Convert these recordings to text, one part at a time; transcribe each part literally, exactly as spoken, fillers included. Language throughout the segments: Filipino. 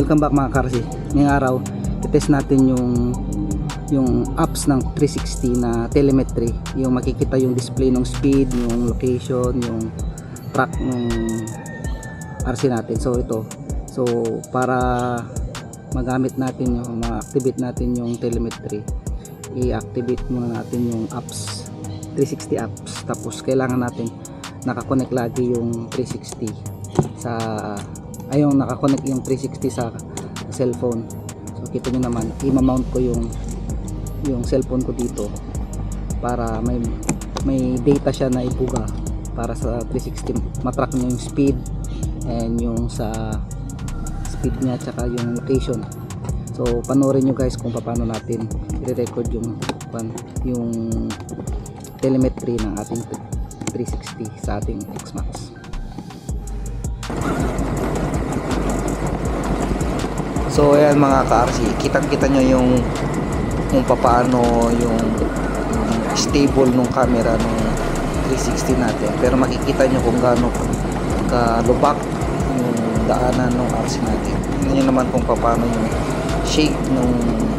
welcome back mga karsi. Ngayong araw, i-test natin yung yung apps ng three sixty na telemetry. Yung makikita yung display ng speed, yung location, yung track ng R C natin. So ito. So para magamit natin yung ma-activate natin yung telemetry, i-activate muna natin yung apps, three sixty apps. Tapos kailangan natin nakakonect lagi yung three sixty sa ayong nakakonect yung three sixty sa cellphone. So kita nyo naman, i-mount ko yung yung cellphone ko dito para may may data siya na ibuga para sa three sixty matrack niya yung speed and yung sa speed niya tsaka yung location. So panoorin nyo guys kung paano natin i-record yung yung telemetry ng ating three sixty sa ating X MAX. So ayan mga ka-R C, kitang kita nyo yung kung paano yung, yung stable nung camera nung three sixty natin, pero makikita nyo kung gaano kalubak yung daanan ng R C natin. Tingnan nyo naman kung paano yung shake nung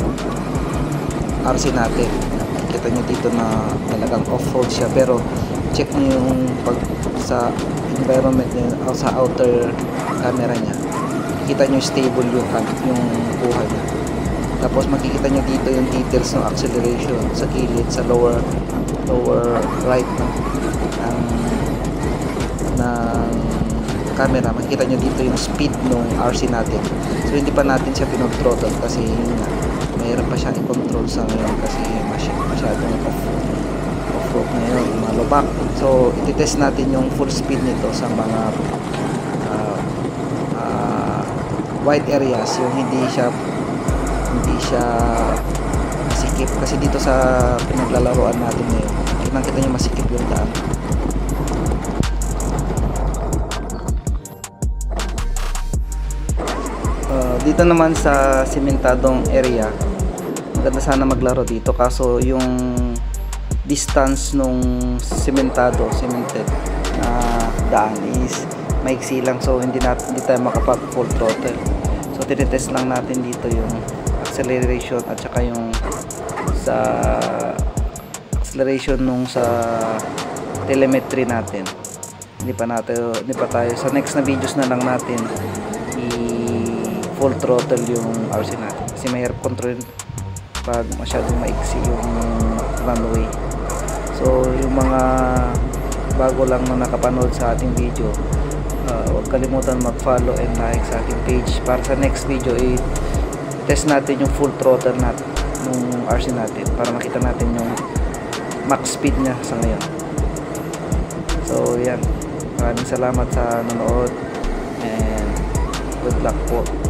R C natin. Kita nyo dito na talagang off-road siya, pero check nyo yung pag sa environment niya o sa outer camera niya, kita nyo stable yung, yung kuha niya. Tapos makikita nyo dito yung details ng acceleration sa gilid, sa lower lower right ng ng, ng camera. Makikita nyo dito yung speed ng R C natin. So hindi pa natin siya pinag-throttle kasi yun nga, mayroon pa siyang i-control sa ngayon kasi masyadong off-road na yun, malubak. So iti-test natin yung full speed nito sa mga uh, uh, wide areas, yung hindi siya hindi siya masikip kasi dito sa pinaglalaroan natin ngayon, kitang-kita nyo masikip yung daan. Uh, dito naman sa simentadong area, maganda sana maglaro dito kaso yung distance nung simentado, cemented na daan is maiksi lang, so hindi, natin, hindi tayo makapag full throttle. So tinitest lang natin dito yung acceleration at saka yung sa acceleration nung sa telemetry natin. Hindi pa natin hindi pa tayo sa next na videos na lang natin i full throttle yung R C natin kasi mahirap control pag masyadong maiksi yung runway. So yung mga bago lang na nakapanood sa ating video, uh, huwag kalimutan mag-follow and like sa ating page para sa next video i test natin yung full throttle natin ng R C natin para makita natin yung max speed niya sa ngayon. So yan, maraming salamat sa nanood and good luck po.